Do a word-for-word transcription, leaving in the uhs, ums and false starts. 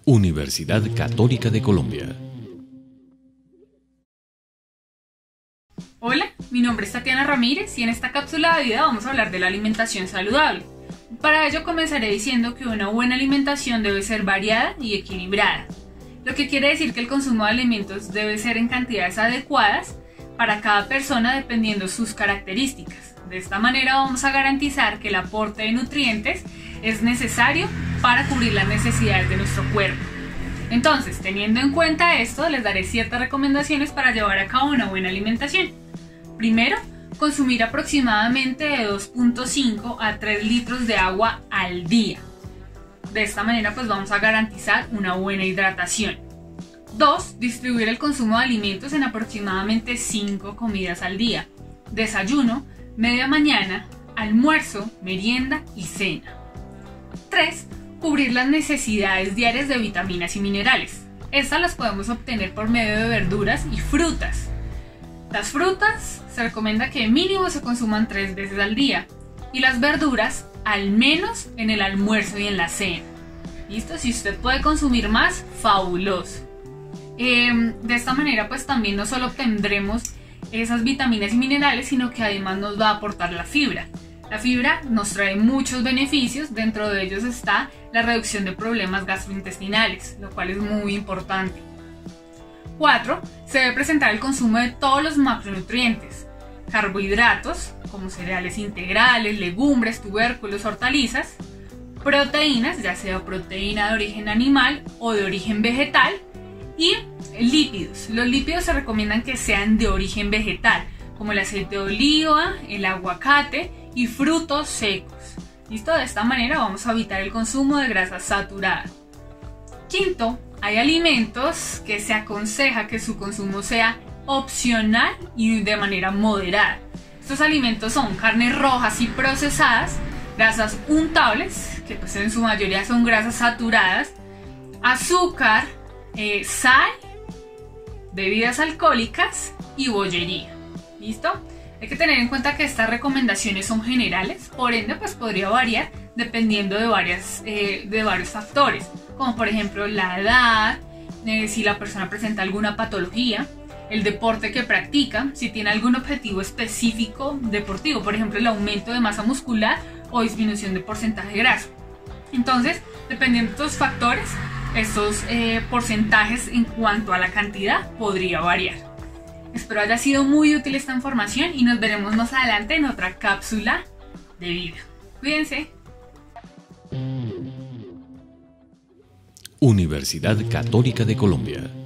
Universidad Católica de Colombia. Hola, mi nombre es Tatiana Ramírez y en esta cápsula de vida vamos a hablar de la alimentación saludable. Para ello comenzaré diciendo que una buena alimentación debe ser variada y equilibrada, lo que quiere decir que el consumo de alimentos debe ser en cantidades adecuadas para cada persona dependiendo sus características. De esta manera vamos a garantizar que el aporte de nutrientes es necesario para cubrir las necesidades de nuestro cuerpo. Entonces, teniendo en cuenta esto, les daré ciertas recomendaciones para llevar a cabo una buena alimentación. Primero, consumir aproximadamente de dos punto cinco a tres litros de agua al día. De esta manera pues vamos a garantizar una buena hidratación. Dos, distribuir el consumo de alimentos en aproximadamente cinco comidas al día. Desayuno, media mañana, almuerzo, merienda y cena. tres. Cubrir las necesidades diarias de vitaminas y minerales. Estas las podemos obtener por medio de verduras y frutas. Las frutas se recomienda que mínimo se consuman tres veces al día y las verduras al menos en el almuerzo y en la cena. ¿Listo? Si usted puede consumir más, fabuloso. Eh, de esta manera pues también no solo obtendremos esas vitaminas y minerales, sino que además nos va a aportar la fibra. La fibra nos trae muchos beneficios, dentro de ellos está la reducción de problemas gastrointestinales, lo cual es muy importante. cuatro. Se debe presentar el consumo de todos los macronutrientes, carbohidratos, como cereales integrales, legumbres, tubérculos, hortalizas, proteínas, ya sea proteína de origen animal o de origen vegetal, y lípidos. Los lípidos se recomiendan que sean de origen vegetal, como el aceite de oliva, el aguacate y frutos secos. ¿Listo? De esta manera vamos a evitar el consumo de grasa saturada. Quinto, hay alimentos que se aconseja que su consumo sea opcional y de manera moderada. Estos alimentos son carnes rojas y procesadas, grasas untables, que pues en su mayoría son grasas saturadas, azúcar, eh, sal, bebidas alcohólicas y bollería. ¿Listo? Hay que tener en cuenta que estas recomendaciones son generales, por ende pues podría variar dependiendo de, varias, eh, de varios factores, como por ejemplo la edad, eh, si la persona presenta alguna patología, el deporte que practica, si tiene algún objetivo específico deportivo, por ejemplo el aumento de masa muscular o disminución de porcentaje graso. Entonces, dependiendo de estos factores, estos eh, porcentajes en cuanto a la cantidad podría variar. Espero haya sido muy útil esta información y nos veremos más adelante en otra cápsula de vida. Cuídense. Universidad Católica de Colombia.